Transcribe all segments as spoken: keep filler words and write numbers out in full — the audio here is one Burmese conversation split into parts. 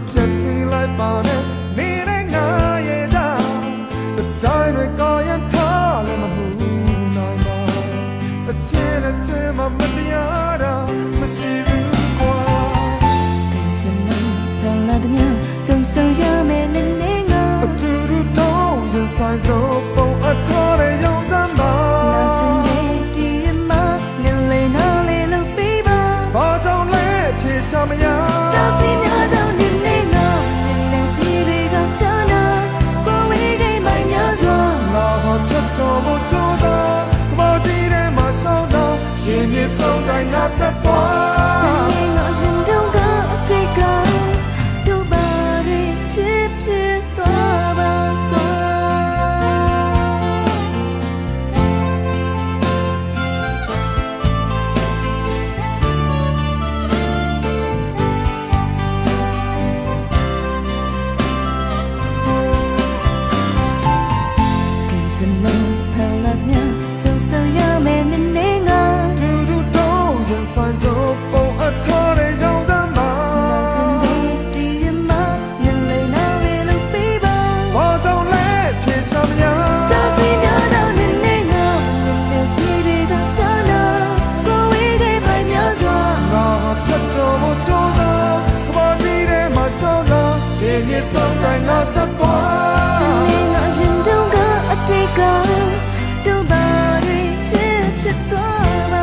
ဖြစ်စီလိုက်ပါနဲ့နေတဲ့ငါရဲ့ကြောင့်တိုင်းတွေကောရင်ထားလည်းမမှုနိုင်ပါအချင်းနဲ့စင်မမတရားတာမရှိဘူးကွာချင်လို့လာတဲ့များကြုံဆုံရမယ်နဲ့နေငါအတူတူတော့ရင်ဆိုင်စို့ပုံအထော်တဲ့ရုံစမ်းပါနာချင်တဲ့ဒီမှာလင်းလေးနားလေးလို့ပြီးပါဘာကြောင့်လဲဖြေရှာမရတောင်းစီများကြောင့်နေနေငါလင်းလေးစီတွေကချာနာကိုဝေးကိမိုင်းများစွာလာဟောထွက်ချော်ဖို့ကြိုးစားကမောကြီးထဲမှာဆောင်တော့ရင်မြေဆုံးတိုင်းငါဆက်သွားနေငါရှင်တော့ကအတိတ်ကတို့ပါရီဖြစ်ဖြစ်သွားပါကွာဆိုင်စို့ပုံအထော်တဲ့ရုံစမ်းပါဒီမှာလင်းလေးနားလေးလို့ပြီးပါဘာကြောင့်လဲဖြေရှာမရသာစီများတော့နေနေငါလင်းလေးစီတွေကချာနာကိုဝေးတဲ့ပိုင်များစွာငါဖြတ်ကျော်ဖို့ကြိုးစားကမောကြီးထဲမှာရှောင်းလာရင်မြေဆုံးတိုင်းငါဆက်သွားနေငါရှင်တော့ကအတိတ်ကတို့ပါရီဖြစ်ဖြစ်သွားပါ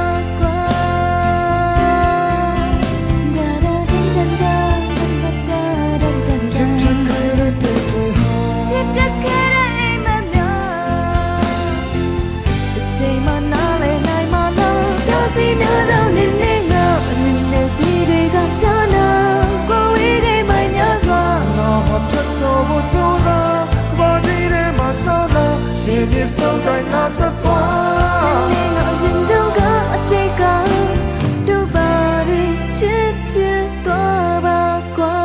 စီများကြောင့်နေနေငါအမြင်နဲ့စီတွေကချာနာကိုဝေးကိမိုင်းများစွာငါဟောဖြတ်ကျော်ဖို့ကြိုးစားကဘာကြီးထဲမှာဆောင်းလာရင်မြေဆုံးတိုင်းငါဆက်သွားနေငါရှင်တော့ကအတိတ်ကတို့ပါရီဖြစ်ဖြစ်သွားပါကွာ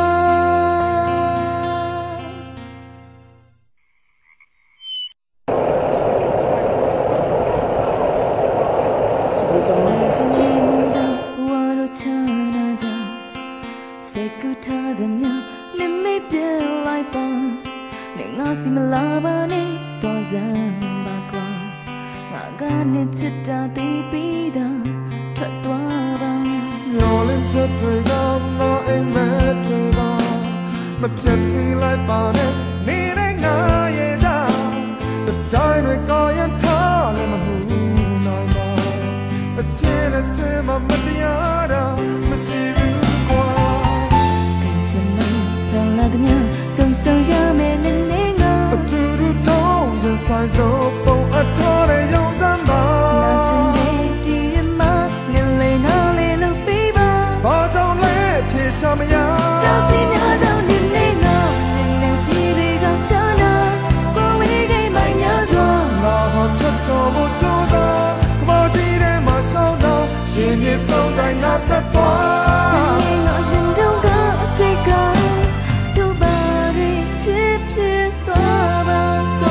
စီမလာပါနဲ့တော့စမ်းပါကွာငါကနဲ့ချစ်တာသိပြီးတော့ထွက်သွားပါမျောလင်းချက်တွေကငါအိမ်မဲ့တွေပါမဖြစ်စီလိုက်ပါနဲ့နေတဲ့ငါရဲ့ကြောင့်တိုင်းတွေကောရင်ထားလည်းမမှုနိုင်ပါအချင်းနဲ့စင်မမတရားတာမရှိဘူးကွာချင်လို့လာတဲ့များကြုံဆုံရမယ်နဲ့နေအတူတူတော့ရင်ဆိုင်စို့ပုံအထော်တဲ့ရုံစမ်းပါနာချင်တဲ့ဒီမှာလင်းလေးနားလေးလို့ပြီးပါဘာကြောင့်လဲဖြေရှာမရတောင်းစီများကြောင့်နေနေငါလင်းလေးစီတွေကချာနာကိုဝေးကိမိုင်းများစွာငါဟောဖြတ်ကျော်ဖို့ကြိုးစားကမောကြီးထဲမှာဆောင်တော့ရင်မြေဆုံးတိုင်းငါဆက်သွားနေငါရှင်တော့ကအတိတ်ကတို့ပါရီဖြစ်ဖြစ်သွားပါကွာ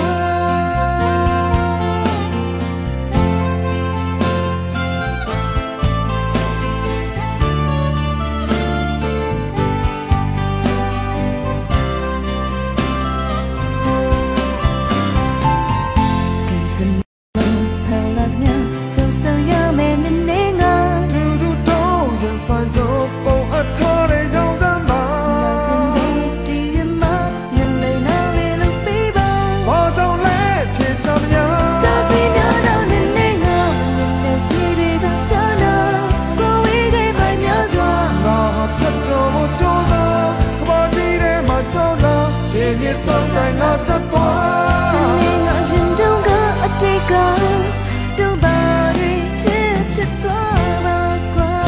ဆိုင်စို့ပုံအထော်တဲ့ရုံစမ်းပါဒီမှာလင်းလေးနားလေးလို့ပြီးပါဘာကြောင့်လဲဖြေရှာမရသာစီများတော့နေနေငါလင်းလေးစီတွေကချာနာကိုဝေးကိမိုင်းများစွာငါဖြတ်ကျော်ဖို့ကြိုးစားကဘာကြီးထဲမှာရှောင်းလာရင်မြေဆုံးတိုင်းငါဆက်သွားနေငါရှင်တော့ကအတိတ်ကတို့ပါရီဖြစ်ဖြစ်သွားပါကွာ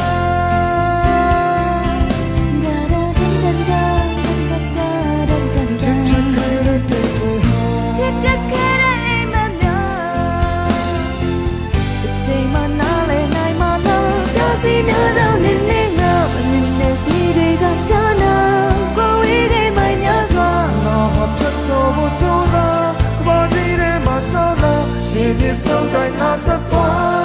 စီများကြောင့်နေနေငါအမြင်နဲ့စီတွေကချာနာကိုဝေးကိမိုင်းများစွာငါဟောဖြတ်ကျော်ဖို့ကြိုးစားကဘာကြီးထဲမှာဆောင်းလာရင်မြေဆုံးတိုင်းငါဆက်သွား